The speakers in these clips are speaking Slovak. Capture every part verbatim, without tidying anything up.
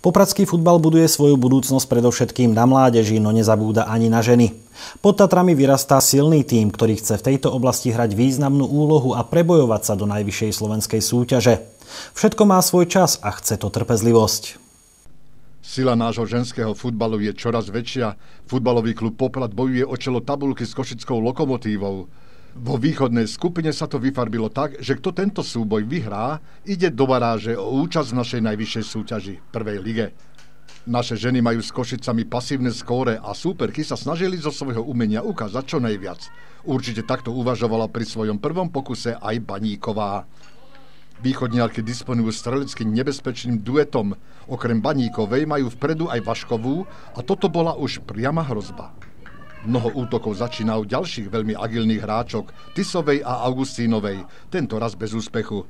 Popradský futbal buduje svoju budúcnosť predovšetkým na mládeži, no nezabúda ani na ženy. Pod Tatrami vyrastá silný tím, ktorý chce v tejto oblasti hrať významnú úlohu a prebojovať sa do najvyššej slovenskej súťaže. Všetko má svoj čas a chce to trpezlivosť. Sila nášho ženského futbalu je čoraz väčšia. Futbalový klub Poprad bojuje o čelo tabuľky s košickou Lokomotívou. Vo východnej skupine sa to vyfarbilo tak, že kto tento súboj vyhrá, ide do baráže o účasť v našej najvyššej súťaži, prvej lige. Naše ženy majú s Košicami pasívne skóre a súperky sa snažili zo svojho umenia ukázať čo najviac. Určite takto uvažovala pri svojom prvom pokuse aj Baníková. Východniarky disponujú streleckým nebezpečným duetom. Okrem Baníkovej majú vpredu aj Vaškovú a toto bola už priama hrozba. Mnoho útokov začína u ďalších veľmi agilných hráčok, Tisovej a Augustínovej, tento raz bez úspechu.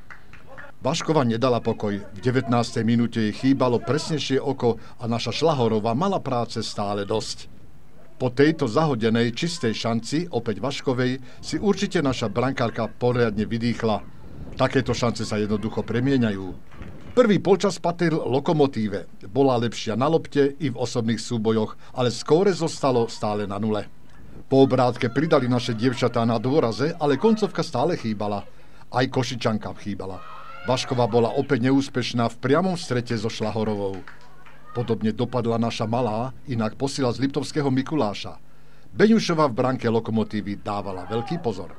Vaškova nedala pokoj, v devätnástej minúte jej chýbalo presnejšie oko a naša Šlahorová mala práce stále dosť. Po tejto zahodenej čistej šanci, opäť Vaškovej, si určite naša brankárka poriadne vydýchla. Takéto šance sa jednoducho premieňajú. Prvý polčas patril Lokomotíve. Bola lepšia na lopte i v osobných súbojoch, ale skóre zostalo stále na nule. Po obrátke pridali naše dievčatá na dôraze, ale koncovka stále chýbala. Aj Košičankám chýbala. Vašková bola opäť neúspešná v priamom strete so Šlahorovou. Podobne dopadla naša malá, inak posila z Liptovského Mikuláša. Beňušová v bránke Lokomotívy dávala veľký pozor.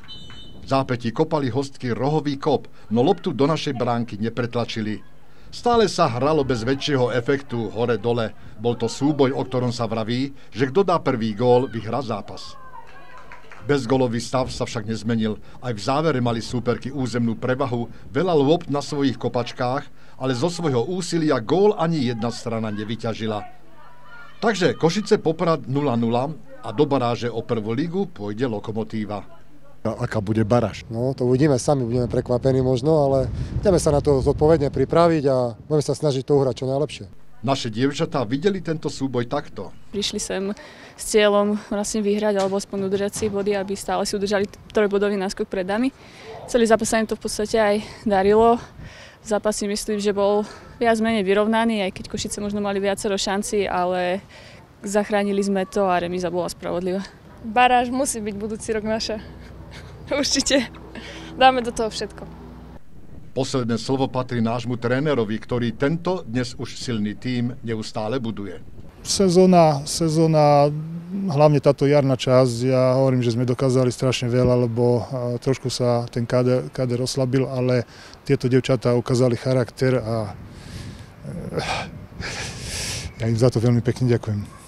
V zápätí kopali hostky rohový kop, no loptu do našej bránky nepretlačili. Stále sa hralo bez väčšieho efektu hore-dole. Bol to súboj, o ktorom sa vraví, že kto dá prvý gól, vyhrá zápas. Bezgólový stav sa však nezmenil. Aj v závere mali súperky územnú prevahu, veľa lopt na svojich kopačkách, ale zo svojho úsilia gól ani jedna strana nevyťažila. Takže Košice Poprad nula nula a do baráže o prvú ligu pôjde Lokomotíva. Aká bude baráž? No, to uvidíme sami, budeme prekvapení možno, ale ideme sa na to zodpovedne pripraviť a budeme sa snažiť to uhrať čo najlepšie. Naše dievčatá videli tento súboj takto. Prišli sem s cieľom vlastne vyhrať alebo aspoň udržať si body, aby stále si udržali trojbodový náskok pred nami. Celý zápas sa im to v podstate aj darilo. Zápas si myslím, že bol viac menej vyrovnaný, aj keď Košice možno mali viacero šancí, ale zachránili sme to a remíza bola spravodlivá. Baráž musí byť budúci rok naša. Určite. Dáme do toho všetko. Posledné slovo patrí nášmu trénerovi, ktorý tento dnes už silný tím neustále buduje. Sezóna, sezóna, hlavne táto jarná časť, ja hovorím, že sme dokázali strašne veľa, lebo trošku sa ten káder, káder oslabil, ale tieto dievčatá ukázali charakter a ja im za to veľmi pekne ďakujem.